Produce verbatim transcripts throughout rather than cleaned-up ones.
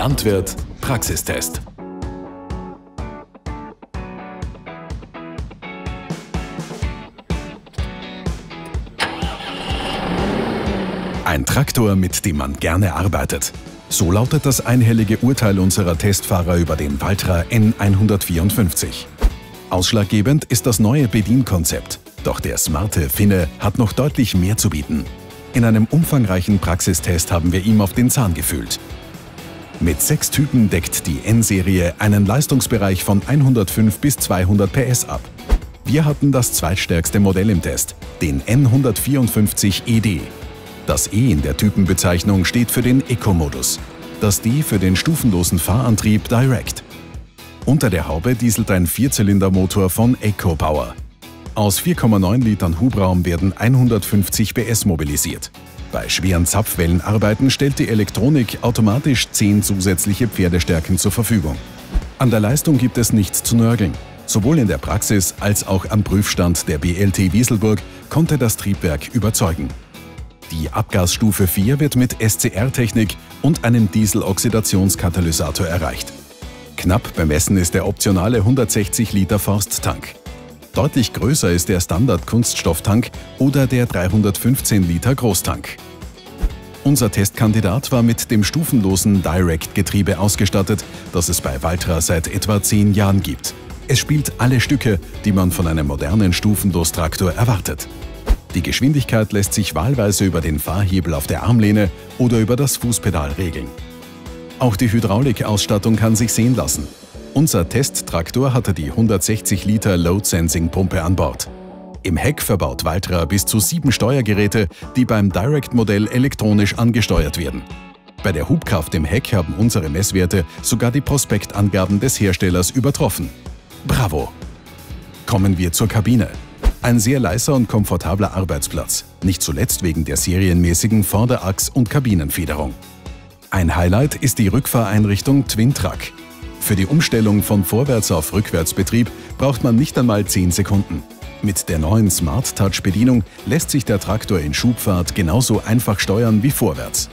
Landwirt Praxistest. Ein Traktor, mit dem man gerne arbeitet. So lautet das einhellige Urteil unserer Testfahrer über den Valtra N hundertvierundfünfzig. Ausschlaggebend ist das neue Bedienkonzept. Doch der smarte Finne hat noch deutlich mehr zu bieten. In einem umfangreichen Praxistest haben wir ihm auf den Zahn gefühlt. Mit sechs Typen deckt die N-Serie einen Leistungsbereich von hundertfünf bis zweihundert P S ab. Wir hatten das zweitstärkste Modell im Test, den N hundertvierundfünfzig E D. Das E in der Typenbezeichnung steht für den Eco-Modus, das D für den stufenlosen Fahrantrieb Direct. Unter der Haube dieselt ein Vierzylindermotor von EcoPower. Aus vier Komma neun Litern Hubraum werden hundertfünfzig P S mobilisiert. Bei schweren Zapfwellenarbeiten stellt die Elektronik automatisch zehn zusätzliche Pferdestärken zur Verfügung. An der Leistung gibt es nichts zu nörgeln. Sowohl in der Praxis als auch am Prüfstand der B L T Wieselburg konnte das Triebwerk überzeugen. Die Abgasstufe vier wird mit S C R-Technik und einem Dieseloxidationskatalysator erreicht. Knapp bemessen ist der optionale hundertsechzig Liter Forsttank. Deutlich größer ist der Standard-Kunststofftank oder der dreihundertfünfzehn Liter Großtank. Unser Testkandidat war mit dem stufenlosen Direct-Getriebe ausgestattet, das es bei Valtra seit etwa zehn Jahren gibt. Es spielt alle Stücke, die man von einem modernen Stufenlostraktor erwartet. Die Geschwindigkeit lässt sich wahlweise über den Fahrhebel auf der Armlehne oder über das Fußpedal regeln. Auch die Hydraulikausstattung kann sich sehen lassen. Unser Testtraktor hatte die hundertsechzig Liter Load-Sensing-Pumpe an Bord. Im Heck verbaut Valtra bis zu sieben Steuergeräte, die beim Direct-Modell elektronisch angesteuert werden. Bei der Hubkraft im Heck haben unsere Messwerte sogar die Prospektangaben des Herstellers übertroffen. Bravo! Kommen wir zur Kabine. Ein sehr leiser und komfortabler Arbeitsplatz, nicht zuletzt wegen der serienmäßigen Vorderachs- und Kabinenfederung. Ein Highlight ist die Rückfahreinrichtung Twin-Truck. Für die Umstellung von Vorwärts- auf Rückwärtsbetrieb braucht man nicht einmal zehn Sekunden. Mit der neuen Smart Touch-Bedienung lässt sich der Traktor in Schubfahrt genauso einfach steuern wie vorwärts.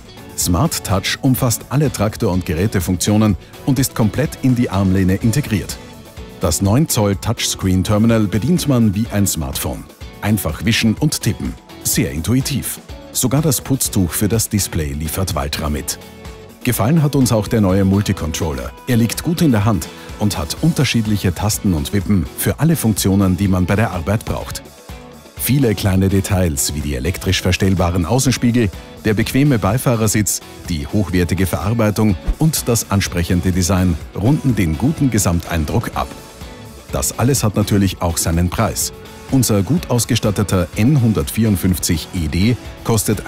Smart Touch umfasst alle Traktor- und Gerätefunktionen und ist komplett in die Armlehne integriert. Das neun Zoll Touchscreen-Terminal bedient man wie ein Smartphone. Einfach wischen und tippen. Sehr intuitiv. Sogar das Putztuch für das Display liefert Valtra mit. Gefallen hat uns auch der neue Multicontroller. Er liegt gut in der Hand und hat unterschiedliche Tasten und Wippen für alle Funktionen, die man bei der Arbeit braucht. Viele kleine Details wie die elektrisch verstellbaren Außenspiegel, der bequeme Beifahrersitz, die hochwertige Verarbeitung und das ansprechende Design runden den guten Gesamteindruck ab. Das alles hat natürlich auch seinen Preis. Unser gut ausgestatteter N hundertvierundfünfzig E D kostet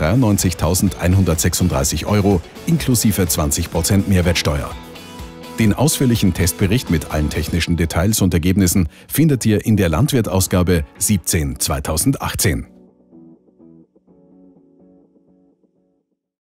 hundertdreiundneunzigtausendeinhundertsechsunddreißig Euro inklusive zwanzig Prozent Mehrwertsteuer. Den ausführlichen Testbericht mit allen technischen Details und Ergebnissen findet ihr in der Landwirt-Ausgabe siebzehn zweitausendachtzehn.